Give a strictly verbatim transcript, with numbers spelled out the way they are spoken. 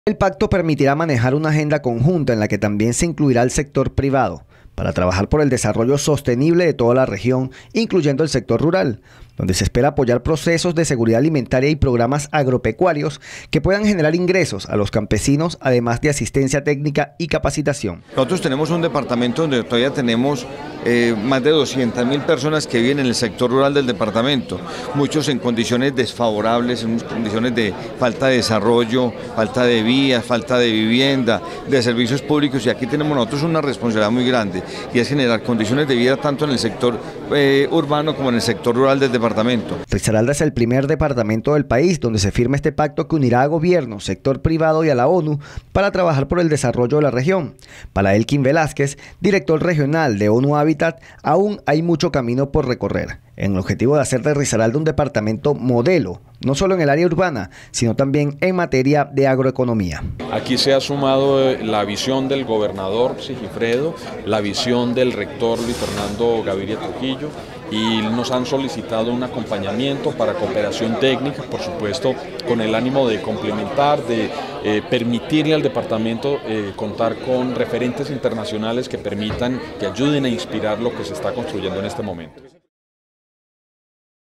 El pacto permitirá manejar una agenda conjunta en la que también se incluirá el sector privado para trabajar por el desarrollo sostenible de toda la región, incluyendo el sector rural, donde se espera apoyar procesos de seguridad alimentaria y programas agropecuarios que puedan generar ingresos a los campesinos, además de asistencia técnica y capacitación. Nosotros tenemos un departamento donde todavía tenemos eh, más de doscientas mil personas que viven en el sector rural del departamento, muchos en condiciones desfavorables, en condiciones de falta de desarrollo, falta de vías, falta de vivienda, de servicios públicos, y aquí tenemos nosotros una responsabilidad muy grande, y es generar condiciones de vida tanto en el sector eh, urbano como en el sector rural del departamento. Risaralda es el primer departamento del país donde se firma este pacto que unirá a gobierno, sector privado y a la ONU para trabajar por el desarrollo de la región. Para Elkin Velázquez, director regional de ONU Habitat, aún hay mucho camino por recorrer, en el objetivo de hacer de Risaralda un departamento modelo, no solo en el área urbana, sino también en materia de agroeconomía. Aquí se ha sumado la visión del gobernador Sigifredo, la visión del rector Luis Fernando Gaviria Trujillo, y nos han solicitado un acompañamiento para cooperación técnica, por supuesto, con el ánimo de complementar, de eh, permitirle al departamento eh, contar con referentes internacionales que permitan, que ayuden a inspirar lo que se está construyendo en este momento.